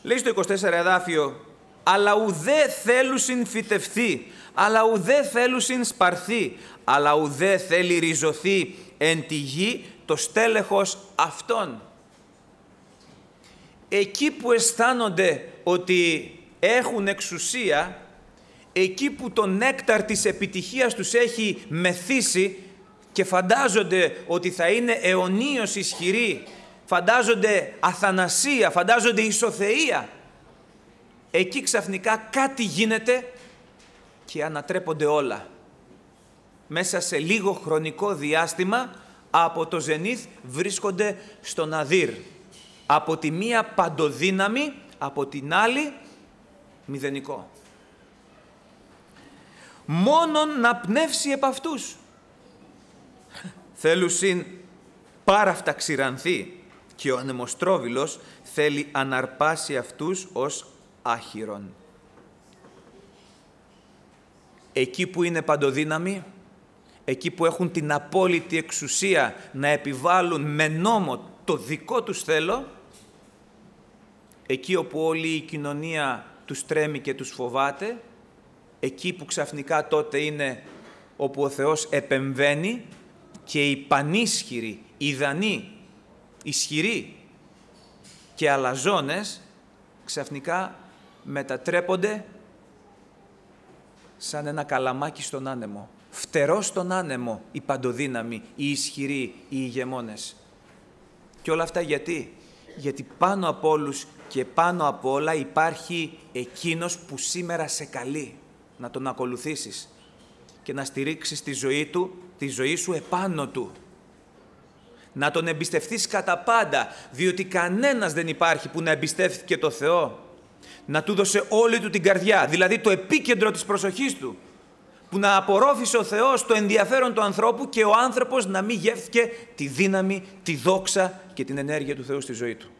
Λέει στο 24 εδάφιο, αλλά ουδέ θέλουσιν φυτευθεί, αλλά ουδέ θέλουσιν σπαρθεί, αλλά ουδέ θέλει ριζωθεί εν τη γη το στέλεχος αυτών. Εκεί που αισθάνονται ότι έχουν εξουσία, εκεί που το νέκταρ της επιτυχίας τους έχει μεθύσει και φαντάζονται ότι θα είναι αιωνίως ισχυροί, φαντάζονται αθανασία, φαντάζονται ισοθεία, εκεί ξαφνικά κάτι γίνεται και ανατρέπονται όλα. Μέσα σε λίγο χρονικό διάστημα από το ζενήθ βρίσκονται στο ναδύρ. Από τη μία παντοδύναμη, από την άλλη μηδενικό. Μόνον να πνεύσει επ' αυτούς. Θέλουσιν πάραυτα ξηρανθεί και ο ανεμοστρόβιλος θέλει αναρπάσει αυτούς ως άχυρον. Εκεί που είναι παντοδύναμοι, εκεί που έχουν την απόλυτη εξουσία να επιβάλλουν με νόμο το δικό τους θέλω, εκεί όπου όλη η κοινωνία τους τρέμει και τους φοβάται, εκεί που ξαφνικά τότε είναι όπου ο Θεός επεμβαίνει και οι πανίσχυροι, οι δανείοι, ισχυροί και αλαζόνες ξαφνικά μετατρέπονται σαν ένα καλαμάκι στον άνεμο. Φτερό στον άνεμο οι παντοδύναμοι, οι ισχυροί, οι ηγεμόνες. Και όλα αυτά γιατί? Γιατί πάνω από όλους και πάνω από όλα υπάρχει εκείνος που σήμερα σε καλεί να τον ακολουθήσεις και να στηρίξεις τη ζωή σου επάνω του. Να τον εμπιστευτείς κατά πάντα, διότι κανένας δεν υπάρχει που να εμπιστεύθηκε το Θεό, να του δώσε όλη του την καρδιά, δηλαδή το επίκεντρο της προσοχής του, που να απορρόφησε ο Θεός το ενδιαφέρον του ανθρώπου και ο άνθρωπος να μην γεύθηκε τη δύναμη, τη δόξα και την ενέργεια του Θεού στη ζωή του.